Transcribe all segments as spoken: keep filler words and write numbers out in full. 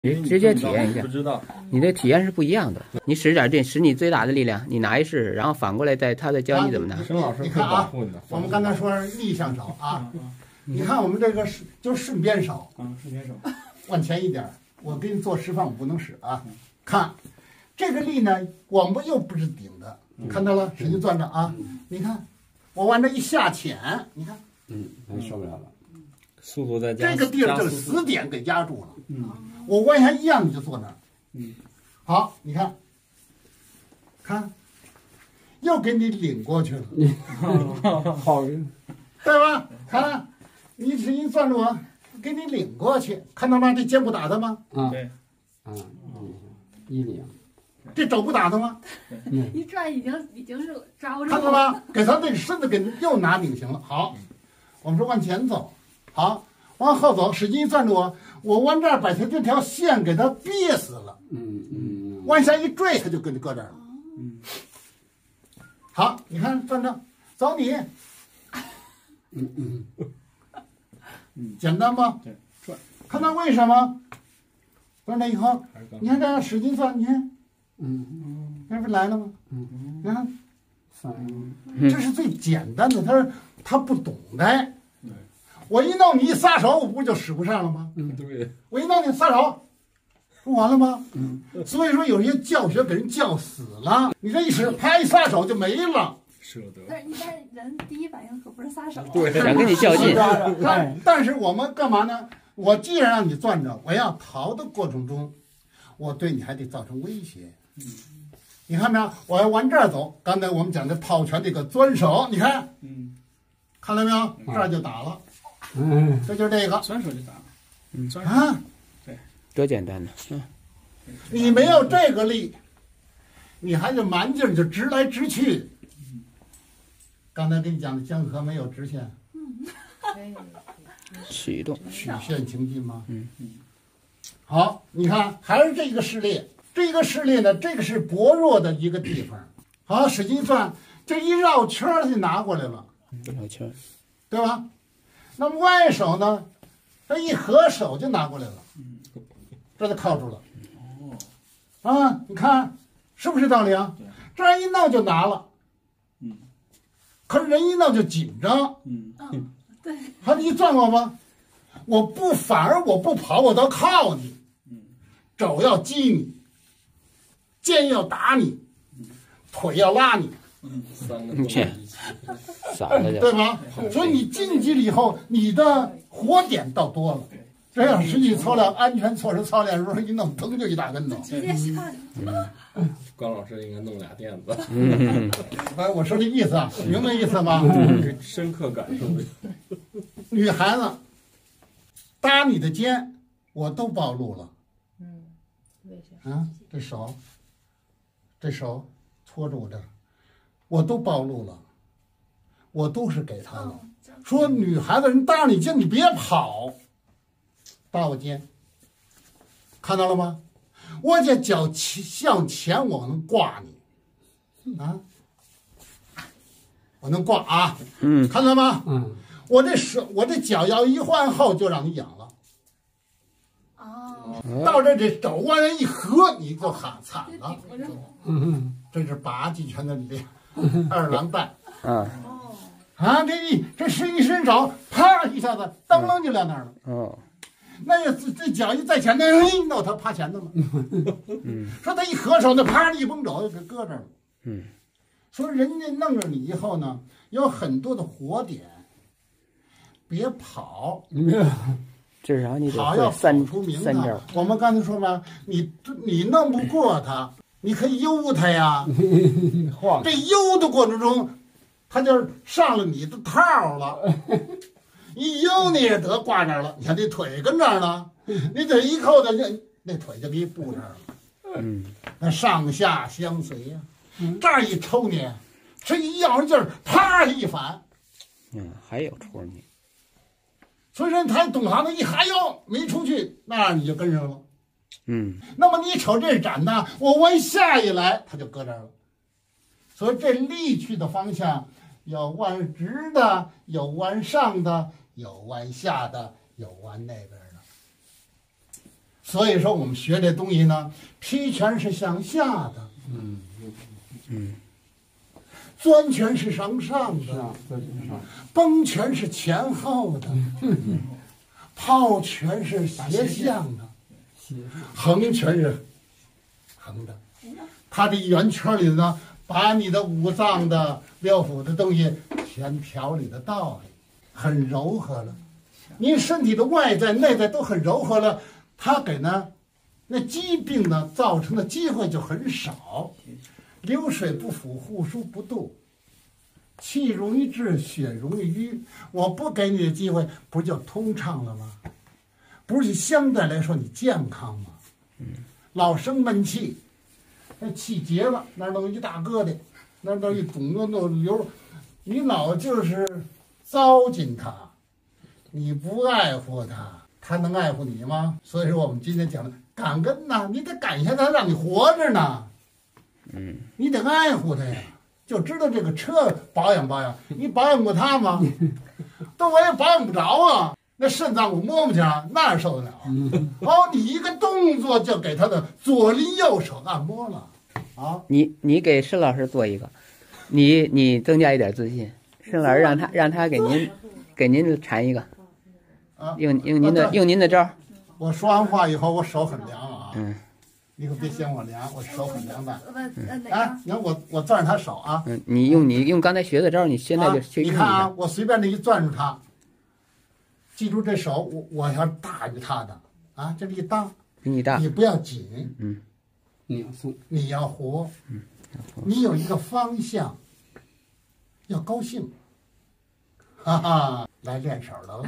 你直接体验一下， 不知道， 你的体验是不一样的。你使点劲，使你最大的力量，你拿一试，然后反过来再他再教你怎么拿。 申老师你看啊，我们刚才说逆向手啊，你看我们这个是就是顺边手， 啊，顺边手， 往前一点，我给你做示范，我不能使啊。看这个力呢，我们又不是顶的，看到了，使劲攥着啊。你看，我往这一下潜，你看， 嗯，咱受不了了。 速度在加， 这个地儿就是死点给压住了。嗯，我弯下一样你就坐那儿。 嗯， 好，你看，看，又给你领过去了， 好人， 对吧？看，你使劲攥住我，给你领过去，看到吗？这肩不打的吗？ 啊， 对， 啊，一领， 这肘不打的吗？ 一转已经已经是抓不住看到吗？给他这身子给又拿拧行了。好，我们说往前走，好，往后走，使劲攥住我，我往这儿把他这条线给他憋死了。 嗯嗯， 往下一坠，他就跟你搁这儿了。 嗯， 好，你看攥着，走你。 嗯嗯嗯， 简单吧？ 对，转。 看到为什么？攥了以后，你看这样使劲攥，你看， 嗯那不来了吗？ 嗯， 你看， 反应， 这是最简单的，他是他不懂的。 对， 我一弄你一撒手，我不就使不上了吗？ 嗯， 对， 我一弄你撒手，不完了吗？ 嗯， 所以说有些教学给人教死了，你这一使，啪一撒手就没了。 舍得。 但是一般人第一反应可不是撒手， 对， 想跟你较劲。 但但是我们干嘛呢？我既然让你攥着，我要逃的过程中，我对你还得造成威胁。你看没有？我要往这儿走。刚才我们讲的炮拳这个钻手，你看， 嗯， 看到没有？这儿就打了， 嗯， 这就是这个钻手就打，嗯，钻手， 啊。 多简单呢！嗯， 你没有这个力，你还是蛮劲儿就直来直去。刚才跟你讲的江河没有直线， 启动， 曲线情进吗？ 嗯嗯。 好，你看还是这个势力，这个势力呢，这个是薄弱的一个地方。好，使劲攥，这一绕圈儿就拿过来了， 绕圈， 对吧？那么外手呢，这一合手就拿过来了，这就靠住了。啊，你看是不是道理啊？这样一弄就拿了。 嗯。 可是人一弄就紧张， 嗯， 嗯，对， 还你攥我吗？我不，反而我不跑，我倒靠你。肘要击你，肩要打你，腿要拉你， 三个你看，傻了就。 对吧？所以你晋级了以后，你的活点倒多了。这样实际操练安全措施操练的时候，一弄腾就一大跟头。 直接下去。 关老师应该弄俩垫子， 嗯， 哎，我说这意思啊，明白意思吗？ 深刻感受。 女孩子搭你的肩，我都暴露了。 嗯，为什么？ 啊，这手，这手搓着我这儿，我都暴露了，我都是给他了。说女孩子人搭你肩，你别跑，搭我肩，看到了吗？我这脚向前，我能挂你，啊，我能挂啊， 嗯， 看到吗？ 嗯， 我这手，我这脚要一换后，就让你痒了。 哦， 到这这肘往上一合，你就喊惨了。 我这嗯这是八极拳的力量，二郎带啊， 哦， 啊！这一这是一伸手，啪一下子，当啷就撂那儿了。 哦， 那要这这脚一在前头，嘿，那他趴前头了。 嗯， 说他一合手，那啪一绷肘就给搁这儿了。 嗯， 说人家弄着你以后呢，有很多的活点，别跑， 至少你得跑要跑会三出名堂三招。。 我们刚才说嘛，你你弄不过他，你可以悠他呀。 晃， 这悠的过程中，他就上了你的套了。一悠你也得挂那儿了，你看这腿跟这儿呢，你这一扣的，那那腿就给你布这儿了。 嗯， 那上下相随呀、这儿一抽你，这一要上劲儿，啪一反。 嗯，还有出呢。 所以说他懂行的一哈腰没出去，那你就跟上了。 嗯， 那么你瞅这展呢，我往下一来，他就搁这儿了。所以这力去的方向有往直的，有往上的，有往下的，有往那边的。 所以说我们学这东西呢，劈拳是向下的， 嗯嗯， 钻拳是向上的， 是啊，在这上， 崩拳是前后的，抛拳是斜向的， 斜上， 横拳是横的。它这圆圈里呢，把你的五脏的六腑的东西全调理的道理，很柔和了。您身体的外在内在都很柔和了，它给呢那疾病呢造成的机会就很少。流水不腐，户枢不蠹，气容易滞，血容易瘀。我不给你的机会，不就通畅了吗？不是相对来说你健康吗？老生闷气，那气结了，那儿弄一大疙瘩，那儿弄一肿弄弄流，你老就是糟践它，你不爱护它，它能爱护你吗？所以说我们今天讲的感恩呐，你得感谢它，让你活着呢。 嗯， 你得爱护它呀，就知道这个车保养保养，你保养过它吗？都我也保养不着啊。那肾脏我摸不着，那受得了？哦，你一个动作就给他的左邻右舍按摩了啊！ 你你给申老师做一个，你你增加一点自信，申老师让他让他给您给您缠一个， 啊， 用用您的用您的招儿。 我说完话以后，我手很凉啊。 嗯， 你可别嫌我凉，我手很凉的。 问呃哪哎个？， 你看我我攥着他手啊， 嗯，你用你用刚才学的招儿，你现在就啊去用一你看啊， 下。 我随便的一攥住他，记住这手我我要大于他的啊，这里一搭， 比你大。 你不要紧， 拧松， 你要活，你有一个方向，要高兴，哈哈，来练手的了。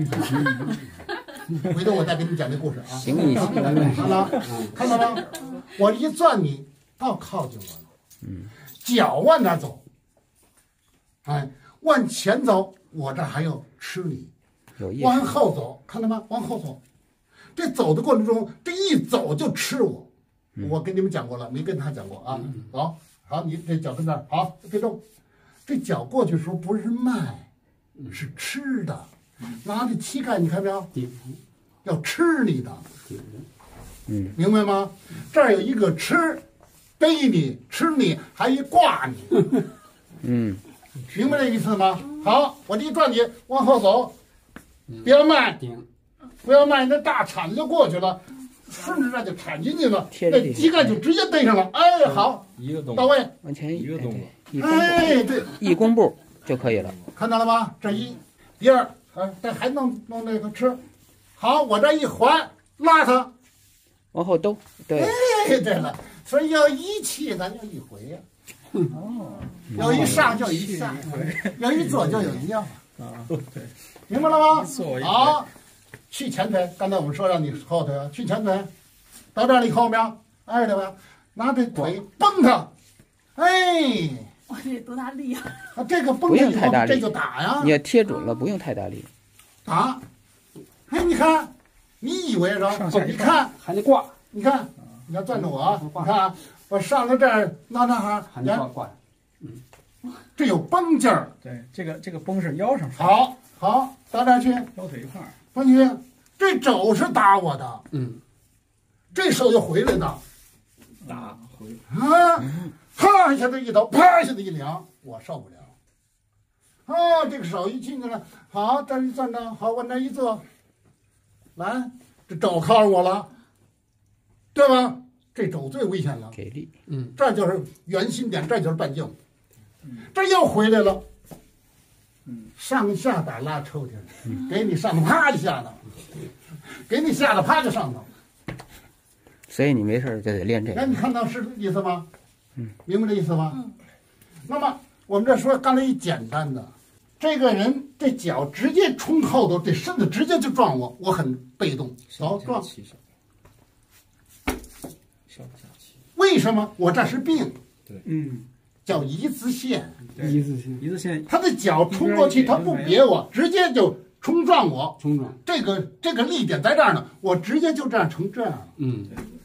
回头我再给你讲这故事啊。 行你行看到了，看到了，我一攥你，倒靠近我了。 嗯， 脚往哪走？哎，往前走，我这还要吃你； 有意往思。 后走，看到吗？往后走，这走的过程中，这一走就吃我。我跟你们讲过了，没跟他讲过啊。好，好，你这脚跟那儿，好，别动。这脚过去的时候不是迈，是吃的，拿着膝盖，你看没有？ 顶， 要吃你的， 嗯， 明白吗？这儿有一个吃，背你吃你，还一挂你， 嗯， 明白这意思吗？好，我这一转你往后走，不要迈， 顶， 不要迈，那大铲子就过去了，顺着这就铲进去了， 贴着地那膝盖就直接对上了。哎，好， 一个动到位。 往前一一个动作哎对一弓步哎，对， 一弓步就可以了。 看到了吗？这一，第二，啊，这还弄弄那个吃。好，我这一环拉他。 往后兜，对， 哎，对了，所以要一气，咱就一回呀、哦，有一上就一下，有一做就有一样。 啊，对， 明白了吗？ 做我一回好，去前腿。刚才我们说让你后腿啊，去前腿，到这儿你后面，哎，对吧？拿这腿崩他，哎， 我这多大力啊！ 啊，这个崩不他以后用太大力这就打呀你，要贴准了，不用太大力。 打。哎，你看，你以为是吧上下？一你看， 还得挂， 你看，你要攥着我啊，你看啊，我上到这儿，拉那哈， 还你看得挂挂， 这有绷劲儿。 对，这个这个绷是腰上放， 好，好，到这儿去， 腰腿一块儿， 关去，这肘是打我的， 嗯， 这手就回来的。 打回， 啊，啪一下子一抖，啪一下子一凉，我受不了。啊，这个手一进去了，好，这儿一攥着，好，往那儿一坐，来，这肘靠上我了，对吧？这肘最危险了， 给力， 嗯， 这就是圆心点，这就是半径，这又回来了， 嗯， 上下打拉抽去，给你上头啪就下头，给你下头啪就上头。 所以你没事儿就得练这哎， 个。 你看到是意思吗？ 嗯， 明白这意思吗？ 嗯。 那么我们这说刚才一简单的，这个人这脚直接冲后头，这身子直接就撞我，我很被动，走撞。 气上，上不下气。 为什么？我这是病， 嗯， 叫一字线。 对一字线， 一字线， 他的脚冲过去，他不别我，直接就冲撞我。 冲撞， 这个这个力点在这儿呢，我直接就这样成这样了。 嗯，